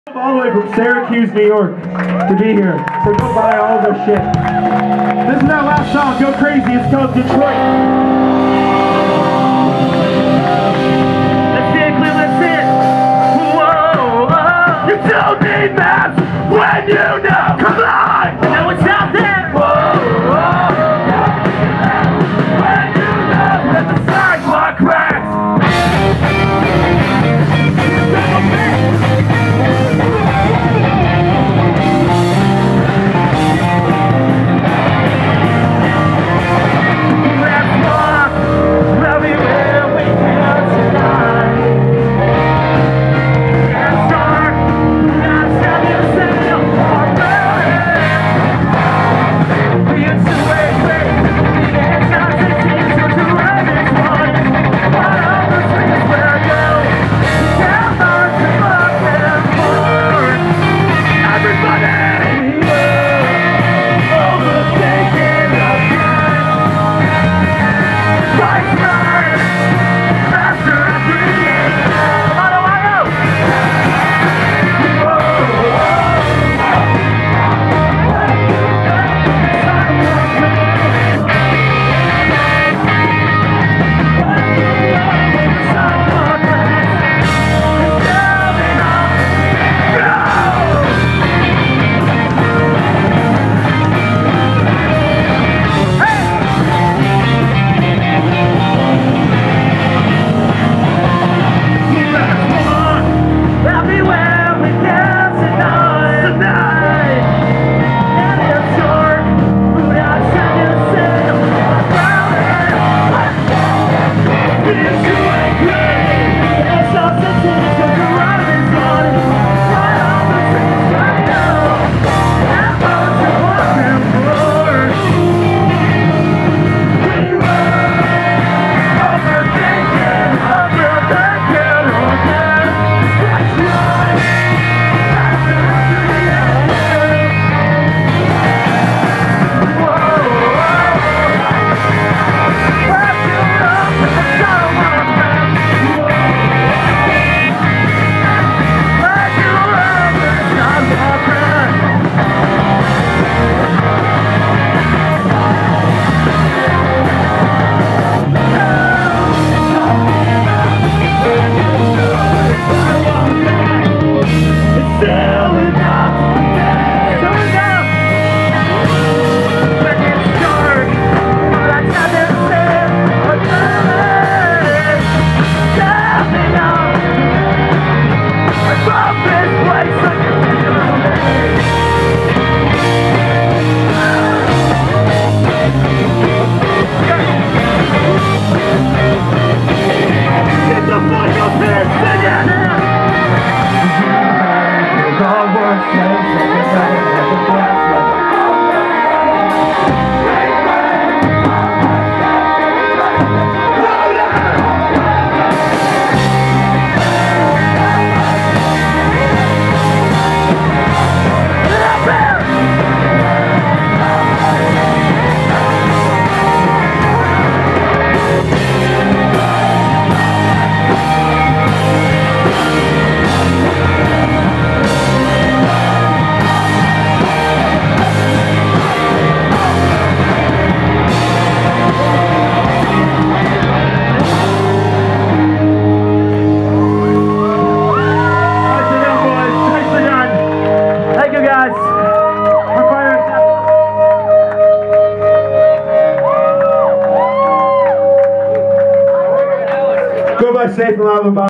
All the way from Syracuse, New York to be here. So go buy all of their shit. This is our last song, Go Crazy. It's called Detroit. Let's see it, Clem, let's see it. Whoa, whoa. You don't need maps when you know. Come on! Know what's out there. Whoa, whoa. When you know that the sidewalk cracks. Go by safe and love.